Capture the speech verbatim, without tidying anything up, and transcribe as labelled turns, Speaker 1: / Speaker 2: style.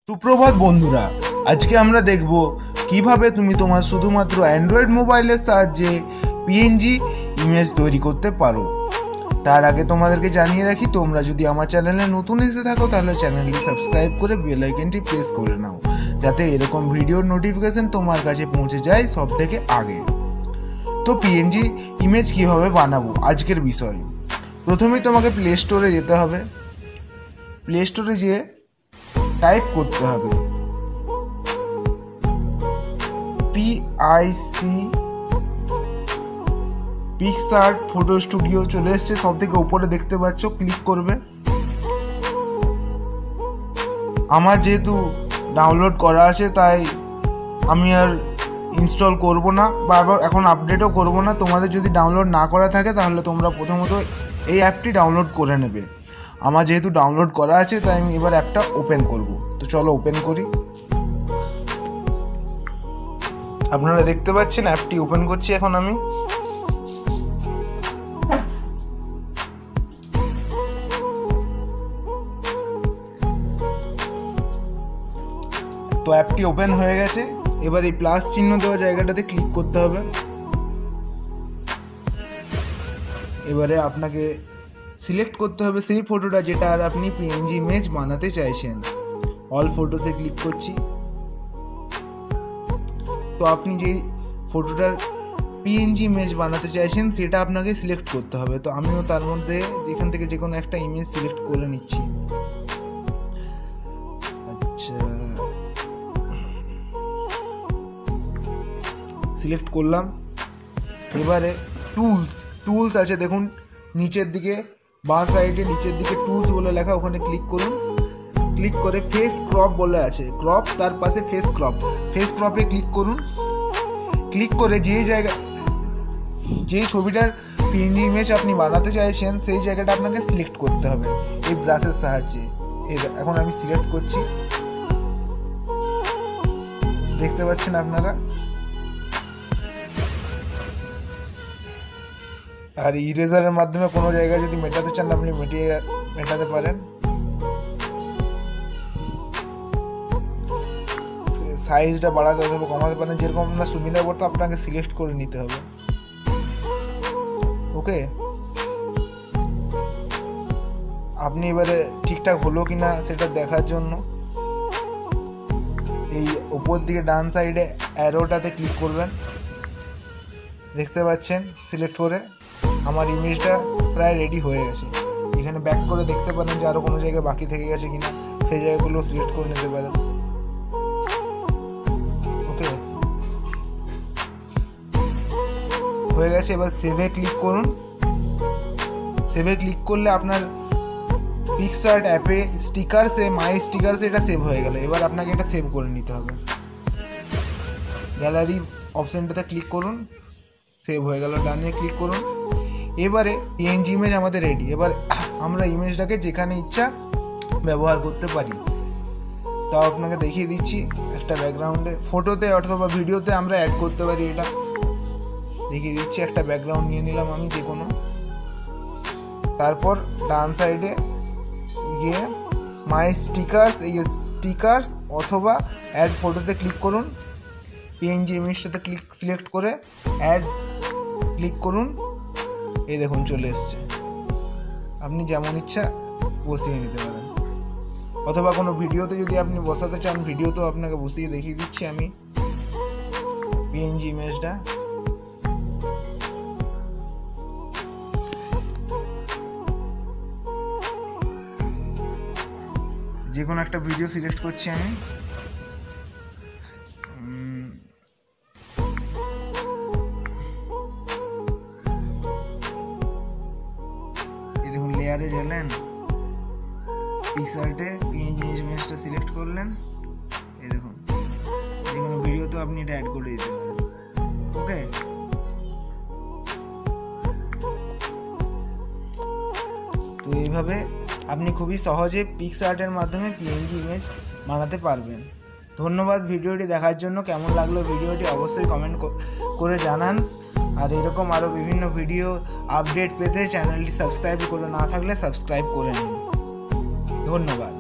Speaker 1: সুপ্রভাত বন্ধুরা, আজকে আমরা দেখব কিভাবে তুমি তোমার শুধুমাত্র অ্যান্ড্রয়েড মোবাইলের সাহায্যে পিএনজি ইমেজ তৈরি করতে পারো। তার আগে তোমাদেরকে জানিয়ে রাখি, তোমরা যদি আমার চ্যানেলে নতুন এসে থাকো তাহলে চ্যানেলটি সাবস্ক্রাইব করে বেল আইকনটি প্রেস করে নাও, যাতে এরকম ভিডিওর নোটিফিকেশন তোমার কাছে পৌঁছে যায় সব থেকে আগে। তো পিএনজি ইমেজ কিভাবে বানাবো আজকের বিষয়। প্রথমেই তোমাকে প্লে স্টোরে যেতে হবে। প্লে স্টোরে যেয়ে টাইপ করতে হবে পিআইসি পিকআর্ট ফটো স্টুডিও। চলে এসছে, সব থেকে উপরে দেখতে পাচ্ছ, ক্লিক করবে। আমার যেহেতু ডাউনলোড করা আছে তাই আমি আর ইনস্টল করব না বা আবার এখন আপডেটও করব না। তোমাদের যদি ডাউনলোড না করা থাকে তাহলে তোমরা প্রথমত এই অ্যাপটি ডাউনলোড করে নেবে। আমার যেহেতু ডাউনলোড করা আছে তাই আমি এবার অ্যাপটা ওপেন করব। তো চলো ওপেন করি। আপনারা দেখতে পাচ্ছেন অ্যাপটি ওপেন করছি এখন আমি। তো অ্যাপটি ওপেন হয়ে গেছে। এবার এই প্লাস চিহ্ন দেওয়া জায়গাটাতে ক্লিক করতে হবে। এবারে আপনাকে সিলেক্ট করতে হবে সেই ফটোটা যেটা আর আপনি পিএনজি ইমেজ বানাতে চাইছেন। অল ফটোসে ক্লিক করছি। তো আপনি যে ফটোটার পিএনজি ইমেজ বানাতে চাইছেন সেটা আপনাকে সিলেক্ট করতে হবে। তো আমিও তার মধ্যে এখান থেকে যে কোনো একটা ইমেজ সিলেক্ট করে নিচ্ছি। আচ্ছা, সিলেক্ট করলাম। এবারে টুলস টুলস আছে দেখুন নিচের দিকে, বাঁ সাইডে নিচের দিকে টুলস বলে লেখা, ওখানে ক্লিক করুন। ক্লিক করে ফেস ক্রপ বলে আছে, ক্রপ, তার পাশে ফেস ক্রপ, ফেস ক্রপে ক্লিক করুন। ক্লিক করে যে জায়গা যেই ছবিটার পিএনজি ইমেজ আপনি বানাতে চাইছেন সেই জায়গাটা আপনাকে সিলেক্ট করতে হবে এই ব্রাশের সাহায্যে। এই এখন আমি সিলেক্ট করছি, দেখতে পাচ্ছেন আপনারা। আর ইরেজারের মাধ্যমে কোনো জায়গায় যদি মেটাতে চান আপনি মেটিয়ে মেটাতে পারেন। সাইজটা বাড়াতে হবে, কমাতে পারেন, যেরকম আপনার সুবিধা করতে আপনাকে সিলেক্ট করে নিতে হবে। ওকে, আপনি এবারে ঠিকঠাক হলো কিনা সেটা দেখার জন্য এই উপর দিকে ডান সাইডে অ্যারোটাতে ক্লিক করবেন। দেখতে পাচ্ছেন সিলেক্ট করে আমার ইমেজটা প্রায় রেডি হয়ে গেছে। এখানে ব্যাক করে দেখতে পারেন যে আরও কোনো জায়গায় বাকি থেকে গেছে কিনা, সেই জায়গাগুলো সিলেক্ট করে নিতে পারেন। ওকে, হয়ে গেছে। এবার সেভে ক্লিক করুন। সেভে ক্লিক করলে আপনার পিকআর্ট অ্যাপে স্টিকারসে মাই স্টিকারসে এটা সেভ হয়ে গেল। এবার আপনাকে এটা সেভ করে নিতে হবে। গ্যালারি অপশনটাতে ক্লিক করুন, সেভ হয়ে গেল। ডানে ক্লিক করুন। এবারে পিএনজি ইমেজ আমাদের রেডি। এবার আমরা ইমেজটাকে যেখানে ইচ্ছা ব্যবহার করতে পারি। তাও আপনাকে দেখিয়ে দিচ্ছি একটা ব্যাকগ্রাউন্ডে, ফটোতে অথবা ভিডিওতে আমরা অ্যাড করতে পারি। এটা দেখিয়ে দিচ্ছি। একটা ব্যাকগ্রাউন্ড নিয়ে নিলাম আমি যে কোনো। তারপর ডান সাইডে গিয়ে মাই স্টিকার্স, এই স্টিকার্স অথবা অ্যাড ফটোতে ক্লিক করুন। পিএনজি ইমেজটাতে ক্লিক সিলেক্ট করে অ্যাড ক্লিক করুন। এই দেখুন চলে এসছে। আপনি যেমন ইচ্ছা বসিয়ে নিতে পারেন, অথবা কোনো ভিডিওতে যদি আপনি বসাতে চান ভিডিওতেও আপনাকে বসিয়ে দেখিয়ে দিচ্ছি আমি পিএনজি ইমেজটা। যে কোনো একটা ভিডিও সিলেক্ট করছি আমি। এই দেখুন লেয়ারে গেলেন, পিকআর্টে পিএনজি ইমেজটা সিলেক্ট করলেন। এই দেখুন যে কোনো ভিডিওতেও আপনি এটা অ্যাড করে দিতে পারেন। ওকে, তো এইভাবে আপনি খুবই সহজে পিকআর্টের মাধ্যমে পিএনজি ইমেজ বানাতে পারবেন। ধন্যবাদ ভিডিওটি দেখার জন্য। কেমন লাগলো ভিডিওটি অবশ্যই কমেন্ট করে জানান। আর এরকম আরও বিভিন্ন ভিডিও আপডেট পেতে চ্যানেলটি সাবস্ক্রাইব করে না থাকলে সাবস্ক্রাইব করে নিন। ধন্যবাদ।